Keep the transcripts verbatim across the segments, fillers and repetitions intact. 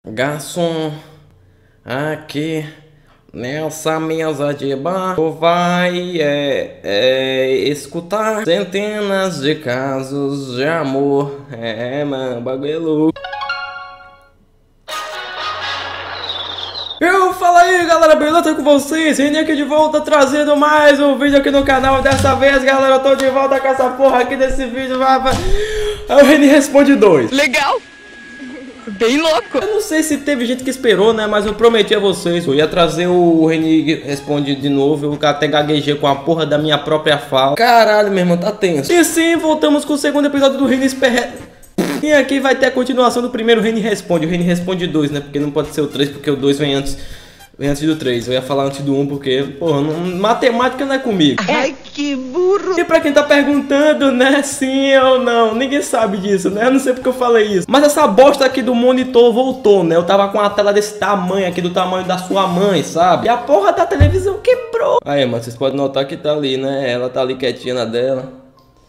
Garçom, aqui nessa mesa de bar tu vai é, é, escutar centenas de casos de amor. É, mano, bagulho é louco. Eu fala aí, galera, beleza com vocês? Reni aqui de volta trazendo mais um vídeo aqui no canal. Dessa vez, galera, eu tô de volta com essa porra aqui desse vídeo. É o Reni Responde dois. Legal! Bem louco! Eu não sei se teve gente que esperou, né? Mas eu prometi a vocês, eu ia trazer o Reni Responde de novo. Eu até gaguejei com a porra da minha própria fala. Caralho, meu irmão, tá tenso. E sim, voltamos com o segundo episódio do Reni Esper... E aqui vai ter a continuação do primeiro Reni Responde. O Reni Responde dois, né? Porque não pode ser o três, porque o dois vem antes, vem antes do três. Eu ia falar antes do um, porque, porra, não, matemática não é comigo. Ai, que burro! E pra quem tá perguntando, né, sim ou não, ninguém sabe disso, né? Eu não sei porque eu falei isso. Mas essa bosta aqui do monitor voltou, né? Eu tava com a tela desse tamanho aqui, do tamanho da sua mãe, sabe? E a porra da televisão quebrou. Aí, mano, vocês podem notar que tá ali, né? Ela tá ali quietinha na dela.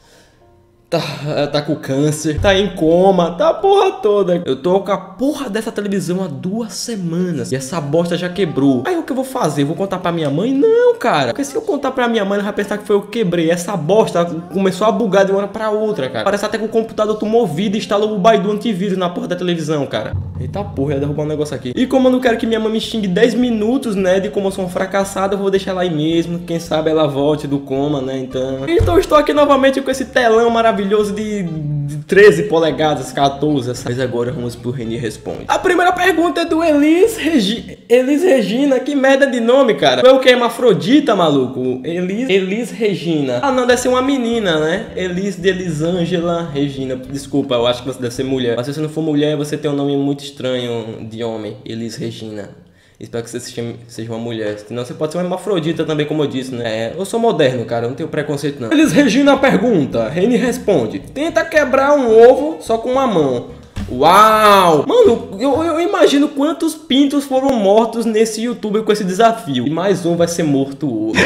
Tá, tá com câncer, tá em coma, tá a porra toda. Eu tô com a porra dessa televisão há duas semanas e essa bosta já quebrou. Aí o que eu vou fazer? Vou contar pra minha mãe? Não, cara. Porque se eu contar pra minha mãe, ela vai pensar que foi eu que quebrei. Essa bosta começou a bugar de uma hora pra outra, cara. Parece até que o computador tomou vida e instalou o Baidu antivírus na porra da televisão, cara. Eita porra, ia derrubar um negócio aqui. E como eu não quero que minha mãe me xingue dez minutos, né, de como eu sou um fracassado, eu vou deixar ela aí mesmo. Quem sabe ela volte do coma, né, então... Então eu estou aqui novamente com esse telão maravilhoso. Maravilhoso de, de treze polegadas, quatorze. Mas agora vamos pro Reni Responde. A primeira pergunta é do Elis Regi... Elis Regina. Que merda de nome, cara. Foi o que? Hermafrodita, maluco? Elis... Elis Regina. Ah, não, deve ser uma menina, né? Elis de Elisângela Regina. Desculpa, eu acho que você deve ser mulher. Mas se você não for mulher, você tem um nome muito estranho de homem. Elis Regina. Espero que você seja uma mulher. Senão você pode ser uma hermafrodita também, como eu disse, né? É, eu sou moderno, cara. Eu não tenho preconceito, não. Elis Regina pergunta. Reni responde. Tenta quebrar um ovo só com uma mão. Uau! Mano, eu, eu imagino quantos pintos foram mortos nesse youtuber com esse desafio. E mais um vai ser morto hoje.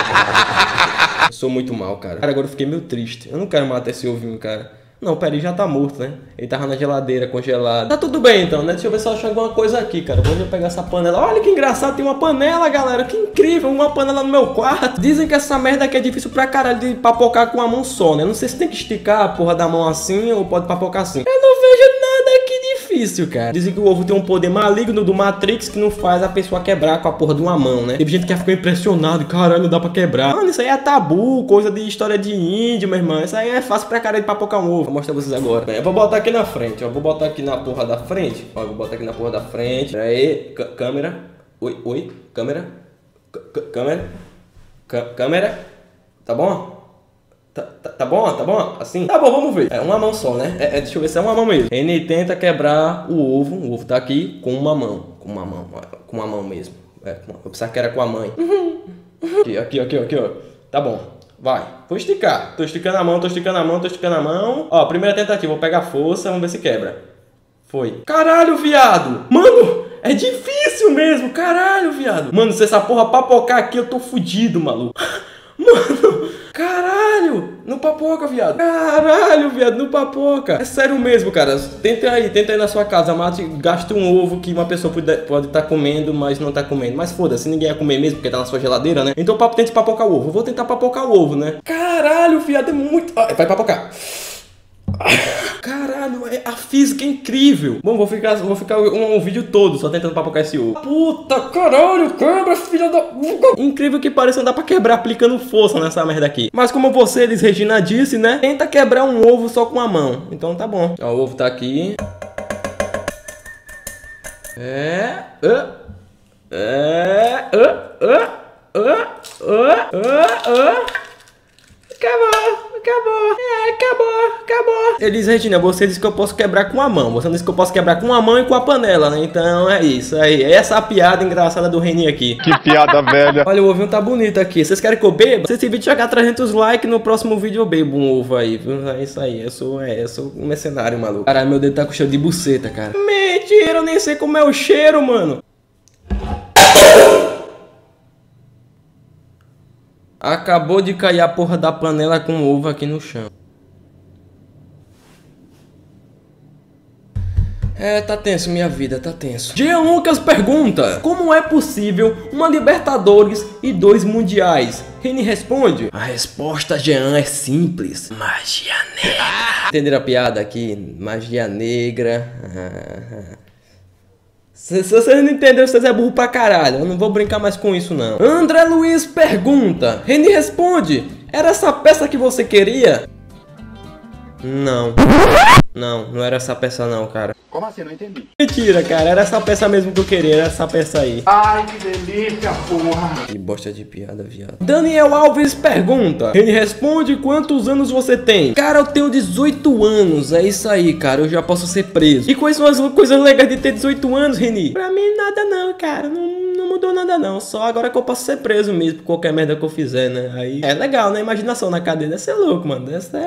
Eu sou muito mal, cara. Cara, agora eu fiquei meio triste. Eu não quero matar esse ovinho, cara. Não, pera, ele já tá morto, né? Ele tava na geladeira, congelado. Tá tudo bem, então, né? Deixa eu ver se eu acho alguma coisa aqui, cara. Vou pegar essa panela. Olha que engraçado, tem uma panela, galera. Que incrível, uma panela no meu quarto. Dizem que essa merda aqui é difícil pra caralho de papocar com a mão só, né? Não sei se tem que esticar a porra da mão assim ou pode papocar assim. Eu não vejo nada aqui difícil, cara. Dizem que o ovo tem um poder maligno do Matrix que não faz a pessoa quebrar com a porra de uma mão, né? Tem gente que ficou impressionado. Caralho, não dá pra quebrar. Mano, isso aí é tabu, coisa de história de índio, meu irmão. Isso aí é fácil pra caralho de papocar um ovo. Vou mostrar pra vocês agora. Eu vou botar aqui na frente, ó. Vou botar aqui na porra da frente. Ó, eu vou botar aqui na porra da frente. Pera aí, C câmera. Oi, oi, câmera. C câmera. C câmera. Tá bom? Tá, tá, tá bom? Tá bom? Assim? Tá bom, vamos ver. É uma mão só, né? É, é, deixa eu ver se é uma mão mesmo. Reni tenta quebrar o ovo. O ovo tá aqui com uma mão. Com uma mão. Com uma mão mesmo. É, eu pensava que era com a mãe. Aqui, aqui, aqui, aqui, ó. Tá bom. Vai. Vou esticar. Tô esticando a mão, tô esticando a mão, tô esticando a mão. Ó, primeira tentativa. Vou pegar força. Vamos ver se quebra. Foi. Caralho, viado. Mano, é difícil mesmo. Caralho, viado. Mano, se essa porra papocar aqui, eu tô fudido, maluco. Mano, caralho. Não papoca, viado. Caralho, viado, não papoca. É sério mesmo, cara. Tenta aí, tenta aí na sua casa. Mate, gasta um ovo que uma pessoa pode estar pode tá comendo, mas não tá comendo. Mas foda-se, ninguém ia comer mesmo, porque tá na sua geladeira, né? Então papo, tente papocar o ovo. Eu vou tentar papocar o ovo, né? Caralho, viado, é muito... Ah, vai papocar. Caralho, a física é incrível. Bom, vou ficar, vou ficar um, um vídeo todo só tentando papocar esse ovo. Puta, caralho, quebra, filha da... Incrível que pareça, não dá pra quebrar aplicando força nessa merda aqui. Mas como você, Elis Regina, disse, né? Tenta quebrar um ovo só com a mão. Então tá bom. Ó, o ovo tá aqui. É... É... É... É... É... É... Acabou, acabou, é, acabou, acabou. Elis Regina, você disse que eu posso quebrar com a mão. Você disse que eu posso quebrar com a mão e com a panela, né? Então é isso aí. Essa é a piada engraçada do Reni aqui. Que piada velha. Olha, o ovinho tá bonito aqui. Vocês querem que eu beba? Se esse vídeo chegar a trezentos likes, no próximo vídeo eu bebo um ovo aí, viu? É isso aí. Eu sou, é, eu sou um mercenário, maluco. Caralho, meu dedo tá com cheiro de buceta, cara. Mentira, eu nem sei como é o cheiro, mano. Acabou de cair a porra da panela com ovo aqui no chão. É, tá tenso minha vida, tá tenso. Jean Lucas pergunta: como é possível uma Libertadores e dois Mundiais? Reni responde: a resposta, Jean, é simples. Magia negra. Entenderam a piada aqui? Magia negra. Se, se vocês não entenderam, vocês é burro pra caralho. Eu não vou brincar mais com isso, não. André Luiz pergunta. Reni responde: era essa peça que você queria? Não. Não, não era essa peça não, cara. Como assim? Não entendi. Mentira, cara. Era essa peça mesmo que eu queria. Era essa peça aí. Ai, que delícia, porra. Que bosta de piada, viado. Daniel Alves pergunta. Ele responde: quantos anos você tem? Cara, eu tenho dezoito anos. É isso aí, cara. Eu já posso ser preso. E quais são as coisas legais de ter dezoito anos, Reni? Pra mim, nada não, cara. Não, não mudou nada não. Só agora que eu posso ser preso mesmo por qualquer merda que eu fizer, né? Aí é legal, né? Imaginação na cadeia. Deve ser louco, mano. Deve ser...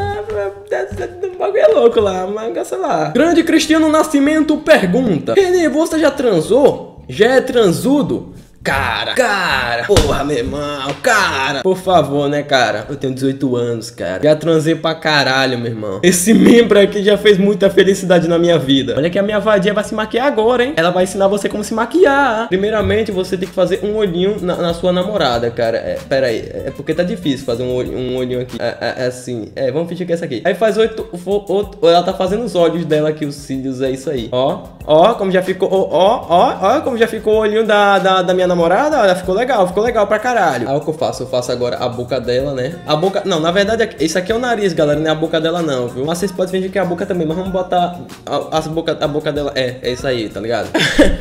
Deve ser um bagulho louco lá. Mas sei lá. Grande Cristiano Nascimento pergunta: Reni, você já transou? Já é transudo? Cara, cara, porra, meu irmão, cara, por favor, né, cara? Eu tenho dezoito anos, cara. Já transei pra caralho, meu irmão. Esse membro aqui já fez muita felicidade na minha vida. Olha que a minha vadia vai se maquiar agora, hein? Ela vai ensinar você como se maquiar. Primeiramente, você tem que fazer um olhinho na, na sua namorada, cara. É, pera aí, é porque tá difícil fazer um, olho, um olhinho aqui. É, é, é assim, é, vamos fingir que é essa aqui. Aí faz oito, oito, ela tá fazendo os olhos dela aqui, os cílios, é isso aí. Ó, ó, como já ficou, ó, ó, ó, ó, como já ficou o olhinho da, da, da minha namorada, olha, ficou legal, ficou legal pra caralho. Aí o que eu faço? Eu faço agora a boca dela, né? A boca, não, na verdade, isso aqui é o nariz, galera, não é a boca dela não, viu? Mas vocês podem fingir que é a boca também, mas vamos botar a, a, boca, a boca dela, é, é isso aí, tá ligado?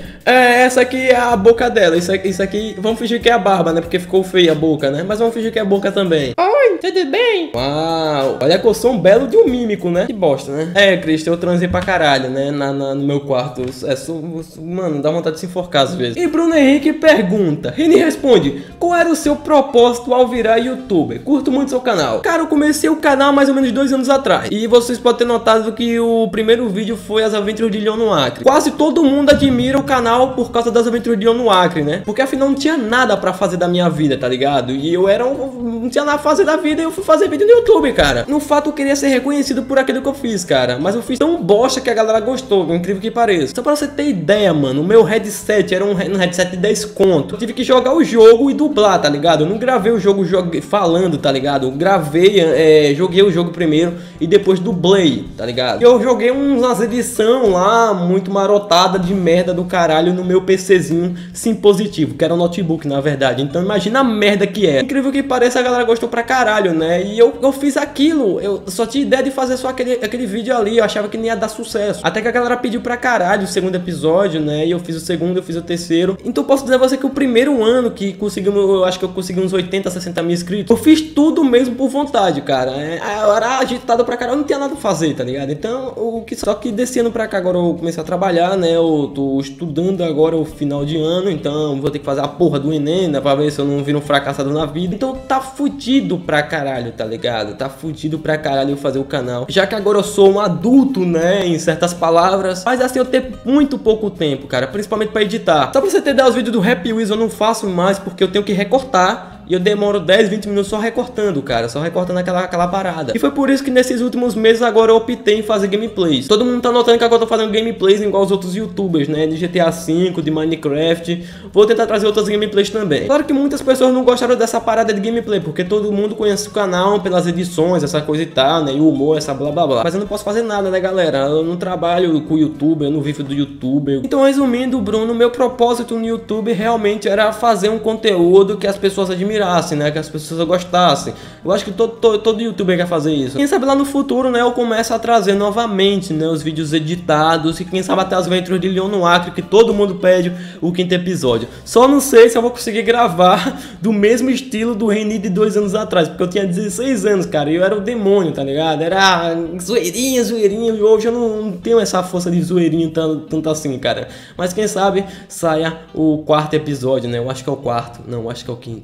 É, essa aqui é a boca dela, isso aqui, isso aqui, vamos fingir que é a barba, né? Porque ficou feia a boca, né? Mas vamos fingir que é a boca também. Oi, tudo bem? Uau, olha que eu sou um belo de um mímico, né? Que bosta, né? É, Cristo, eu transei pra caralho, né? Na, na, no meu quarto, é, sou, mano, dá vontade de se enforcar às vezes. E Bruno Henrique pergunta, Reni responde: qual era o seu propósito ao virar youtuber? Curto muito seu canal. Cara, eu comecei o canal mais ou menos dois anos atrás. E vocês podem ter notado que o primeiro vídeo foi as aventuras de Leon no Acre. Quase todo mundo admira o canal por causa das aventuras de Leon no Acre, né? Porque afinal não tinha nada pra fazer da minha vida, tá ligado? E eu era um... não tinha nada pra fazer da vida e eu fui fazer vídeo no YouTube, cara. No fato, eu queria ser reconhecido por aquilo que eu fiz, cara. Mas eu fiz tão bosta que a galera gostou, incrível que pareça. Só pra você ter ideia, mano, o meu headset era um, um headset de dez conto. Eu tive que jogar o jogo e dublar, tá ligado? Eu não gravei o jogo jogue... falando, tá ligado? Eu gravei, é... joguei o jogo primeiro e depois dublei, tá ligado? E eu joguei umas edição lá, muito marotada de merda do caralho no meu PCzinho sim positivo, que era um notebook, na verdade. Então imagina a merda que é. Incrível que pareça, a galera gostou pra caralho, né? E eu, eu fiz aquilo, eu só tinha ideia de fazer só aquele, aquele vídeo ali. Eu achava que não ia dar sucesso. Até que a galera pediu pra caralho o segundo episódio, né? E eu fiz o segundo, eu fiz o terceiro. Então posso dizer a você que o primeiro ano que conseguimos, eu acho que eu consegui uns oitenta, sessenta mil inscritos, eu fiz tudo mesmo por vontade, cara. É, eu era agitado pra caralho, eu não tinha nada pra fazer, tá ligado? Então, o que, só que desse ano pra cá agora eu comecei a trabalhar, né? Eu tô estudando agora o final de ano, então vou ter que fazer a porra do Enem, né? Pra ver se eu não viro um fracassado na vida. Então tá fudido pra caralho, tá ligado? Tá fudido pra caralho eu fazer o canal. Já que agora eu sou um adulto, né? Em certas palavras. Mas assim, eu tenho muito pouco tempo, cara. Principalmente pra editar. Só pra você ter ideia, os vídeos do Happy Wheels eu não faço mais porque eu tenho que recortar. E eu demoro dez, vinte minutos só recortando, cara. Só recortando aquela, aquela parada. E foi por isso que nesses últimos meses agora eu optei em fazer gameplays. Todo mundo tá notando que agora eu tô fazendo gameplays igual os outros youtubers, né? De G T A cinco, de Minecraft. Vou tentar trazer outras gameplays também. Claro que muitas pessoas não gostaram dessa parada de gameplay, porque todo mundo conhece o canal pelas edições, essa coisa e tal, né? E o humor, essa blá blá blá. Mas eu não posso fazer nada, né, galera? Eu não trabalho com o youtuber, eu não vivo do youtuber. Então, resumindo, Bruno, meu propósito no YouTube realmente era fazer um conteúdo que as pessoas admirassem, né, que as pessoas gostassem. Eu acho que todo, todo, todo youtuber quer fazer isso. Quem sabe lá no futuro, né, eu começo a trazer novamente, né, os vídeos editados. E quem sabe até as aventuras de Leon no Acre, que todo mundo pede o quinto episódio. Só não sei se eu vou conseguir gravar do mesmo estilo do Reni de dois anos atrás, porque eu tinha dezesseis anos, cara, e eu era o demônio, tá ligado? Era zoeirinha, zoeirinha, e hoje eu não, não tenho essa força de zoeirinho tanto, tanto assim, cara. Mas quem sabe saia o quarto episódio, né? Eu acho que é o quarto, não, eu acho que é o quinto. Não,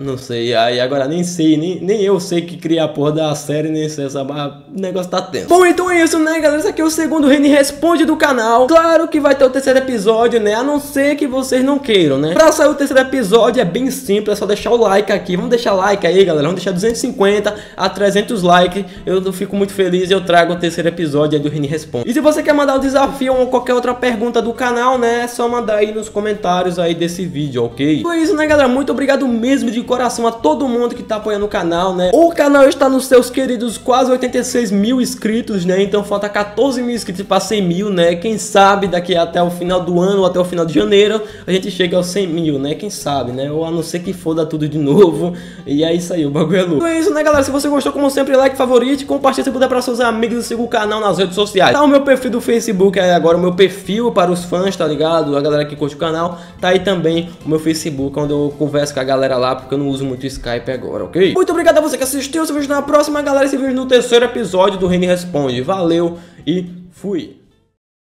Não sei, aí agora nem sei, nem, nem eu sei que cria a porra da série, nem sei, sabe? O negócio tá tenso. Bom, então é isso, né, galera? Esse aqui é o segundo Reni Responde do canal. Claro que vai ter o terceiro episódio, né? A não ser que vocês não queiram, né? Pra sair o terceiro episódio é bem simples, é só deixar o like aqui. Vamos deixar like aí, galera. Vamos deixar duzentos e cinquenta a trezentos likes. Eu fico muito feliz e eu trago o terceiro episódio aí do Reni Responde. E se você quer mandar um desafio ou qualquer outra pergunta do canal, né? É só mandar aí nos comentários aí desse vídeo, ok? Foi isso, né, galera? Muito obrigado mesmo de coração a todo mundo que tá apoiando o canal, né? O canal está nos seus queridos quase oitenta e seis mil inscritos, né? Então falta quatorze mil inscritos para cem mil, né? Quem sabe daqui até o final do ano ou até o final de janeiro a gente chega aos cem mil, né? Quem sabe, né? Ou a não ser que foda tudo de novo. E é isso aí, o bagulho é louco. Então é isso, né, galera? Se você gostou, como sempre, like, favorite, compartilha se puder para seus amigos e siga o canal nas redes sociais. Tá o meu perfil do Facebook aí agora, o meu perfil para os fãs, tá ligado? A galera que curte o canal. Tá aí também o meu Facebook, onde eu converso com a galera lá, porque eu não uso muito Skype agora, ok? Muito obrigado a você que assistiu. Se vejo na próxima, galera. Se vejo no terceiro episódio do Reni Responde. Valeu e fui!